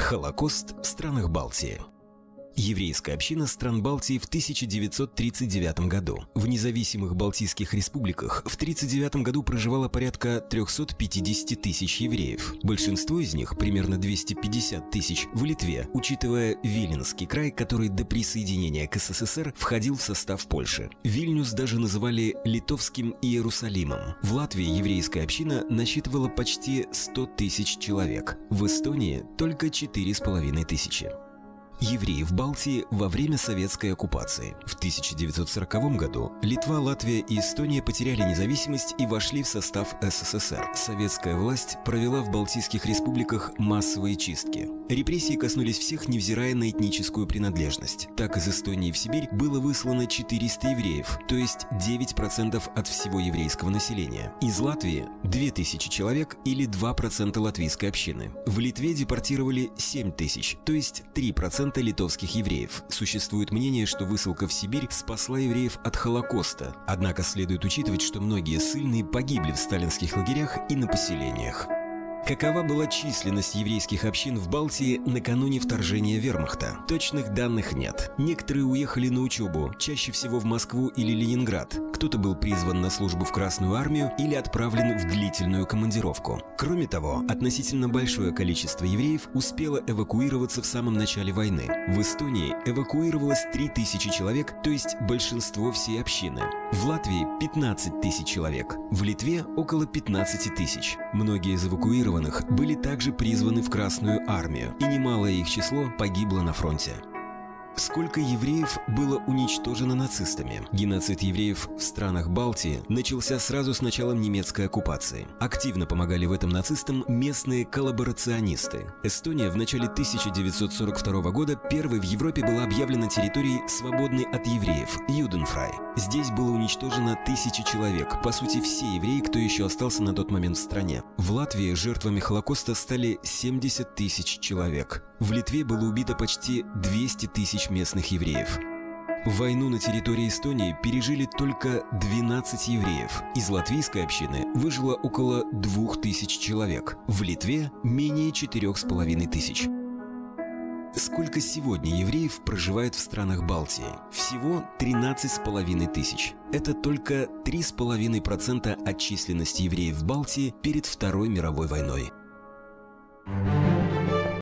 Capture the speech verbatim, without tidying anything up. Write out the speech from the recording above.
Холокост в странах Балтии. Еврейская община стран Балтии в тысяча девятьсот тридцать девятом году. В независимых балтийских республиках в тридцать девятом году проживало порядка трёхсот пятидесяти тысяч евреев. Большинство из них, примерно двести пятьдесят тысяч, в Литве, учитывая Виленский край, который до присоединения к СССР входил в состав Польши. Вильнюс даже называли литовским Иерусалимом. В Латвии еврейская община насчитывала почти сто тысяч человек. В Эстонии только четыре с половиной тысячи. Евреи в Балтии во время советской оккупации. В тысяча девятьсот сороковом году Литва, Латвия и Эстония потеряли независимость и вошли в состав СССР. Советская власть провела в балтийских республиках массовые чистки. Репрессии коснулись всех, невзирая на этническую принадлежность. Так, из Эстонии в Сибирь было выслано четыреста евреев, то есть девять процентов от всего еврейского населения. Из Латвии – две тысячи человек или два процента латвийской общины. В Литве депортировали семь тысяч, то есть три процента литовских евреев. Существует мнение, что высылка в Сибирь спасла евреев от Холокоста. Однако следует учитывать, что многие ссыльные погибли в сталинских лагерях и на поселениях. Какова была численность еврейских общин в Балтии накануне вторжения вермахта? Точных данных нет. Некоторые уехали на учебу, чаще всего в Москву или Ленинград. Кто-то был призван на службу в Красную армию или отправлен в длительную командировку. Кроме того, относительно большое количество евреев успело эвакуироваться в самом начале войны. В Эстонии эвакуировалось три тысячи человек, то есть большинство всей общины. В Латвии пятнадцать тысяч человек, в Литве около пятнадцати тысяч. Многие из эвакуированных были также призваны в Красную армию, и немалое их число погибло на фронте. Сколько евреев было уничтожено нацистами? Геноцид евреев в странах Балтии начался сразу с началом немецкой оккупации. Активно помогали в этом нацистам местные коллаборационисты. Эстония в начале тысяча девятьсот сорок второго года первой в Европе была объявлена территорией, свободной от евреев – Юденфрай. Здесь было уничтожено тысячи человек, по сути все евреи, кто еще остался на тот момент в стране. В Латвии жертвами Холокоста стали семьдесят тысяч человек. В Литве было убито почти двести тысяч местных евреев. Войну на территории Эстонии пережили только двенадцать евреев. Из латвийской общины выжило около двух тысяч человек. В Литве менее четырех с половиной тысяч. Сколько сегодня евреев проживает в странах Балтии? Всего тринадцать с половиной тысяч. Это только три с половиной процента от численности евреев в Балтии перед Второй мировой войной.